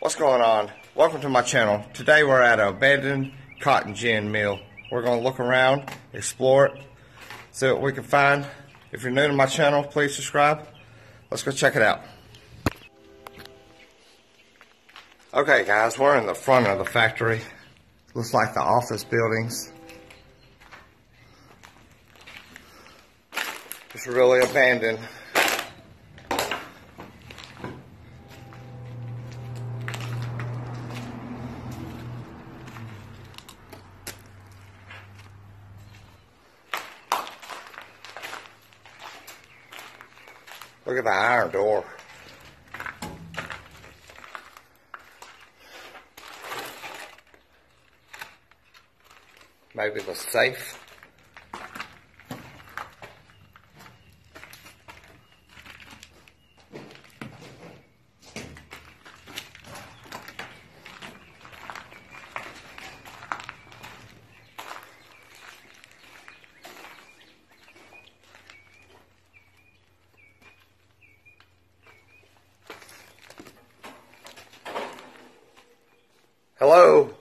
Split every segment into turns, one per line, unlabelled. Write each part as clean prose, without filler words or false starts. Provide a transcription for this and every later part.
What's going on? Welcome to my channel. Today we're at an abandoned cotton gin mill. We're going to look around, explore it, see what we can find. If you're new to my channel, please subscribe. Let's go check it out. Okay guys, we're in the front of the factory. Looks like the office buildings. It's really abandoned. Look at the iron door. Maybe the safe. Hello?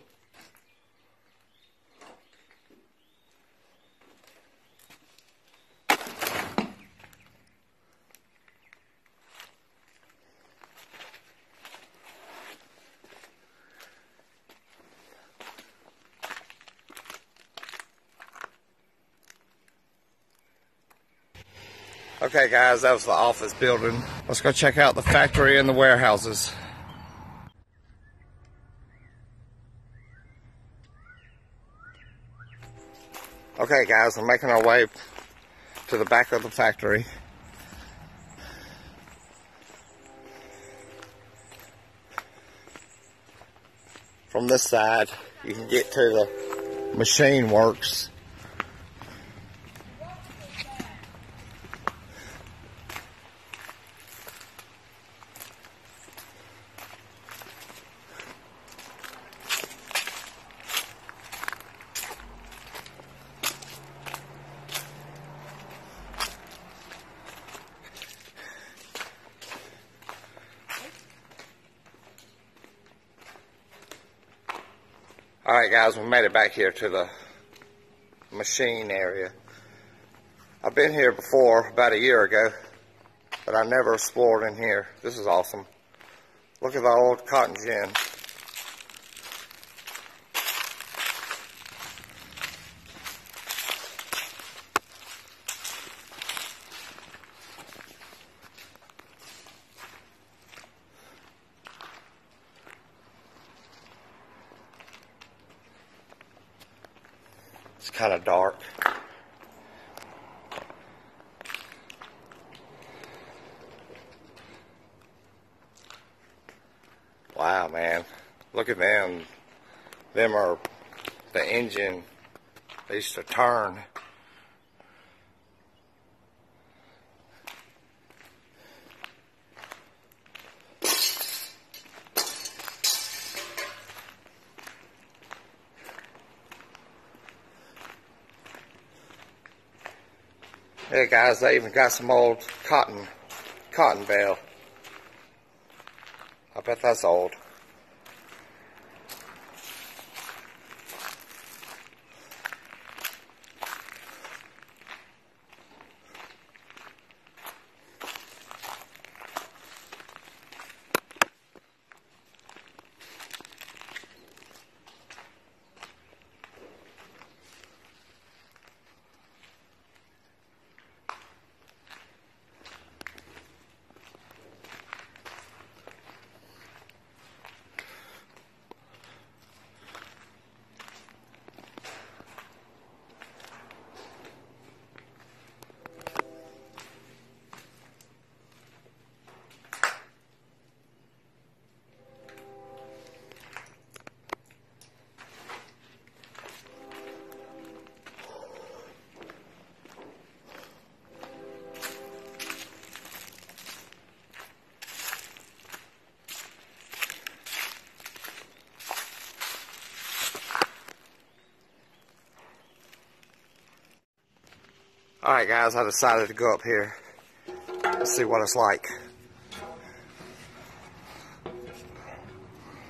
Okay guys, that was the office building. Let's go check out the factory and the warehouses. Okay guys, we're making our way to the back of the factory. From this side, you can get to the machine works. Alright guys, we made it back here to the machine area. I've been here before, about a year ago, but I never explored in here. This is awesome. Look at the old cotton gin. It's kind of dark. Wow, man. Look at them. Them are the engine. They used to turn. Hey guys, they even got some old cotton bale. I bet that's old. Alright guys, I decided to go up here. Let's see what it's like.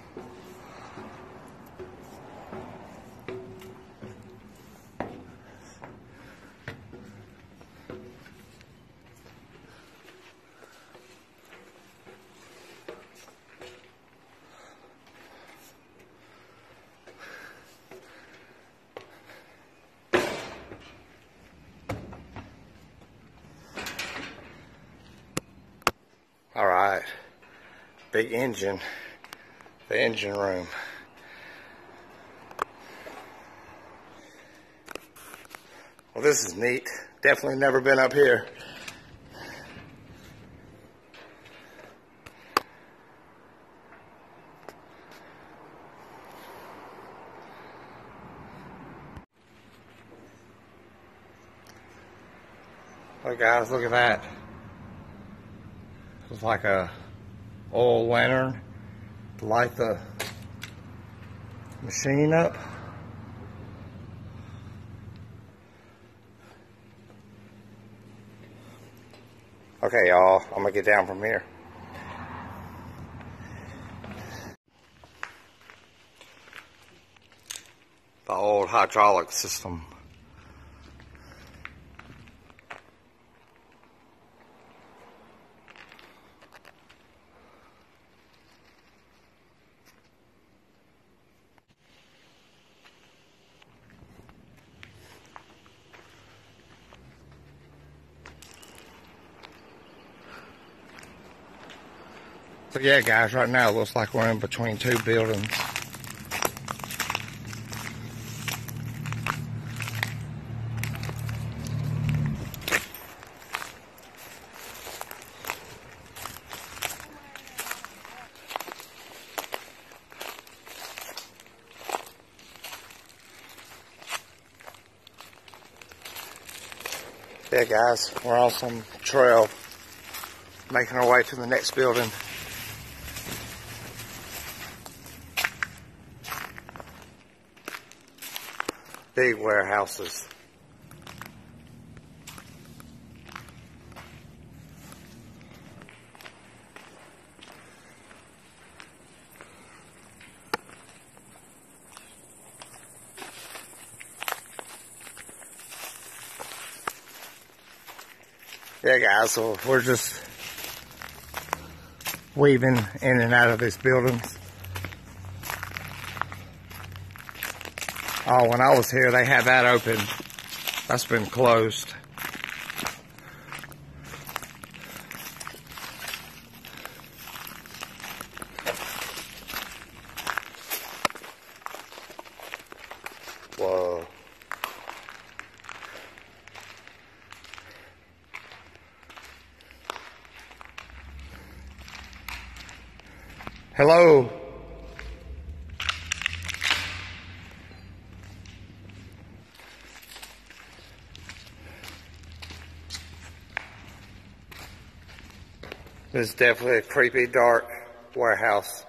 All right, big engine, the engine room. Well, this is neat. Definitely never been up here. Look, guys, look at that. It's like a oil lantern to light the machine up. Okay, y'all, I'm gonna get down from here. The old hydraulic system. So yeah, guys, right now it looks like we're in between two buildings. Yeah, guys, we're on some trail making our way to the next building. Big warehouses. Yeah, guys, so we're just weaving in and out of these buildings. Oh, when I was here, they had that open. That's been closed. Whoa. Hello. This is definitely a creepy, dark warehouse.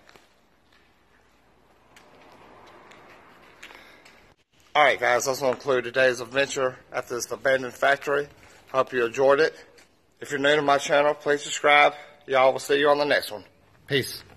Alright, guys, that's going to conclude today's adventure at this abandoned factory. Hope you enjoyed it. If you're new to my channel, please subscribe. Y'all will see you on the next one. Peace.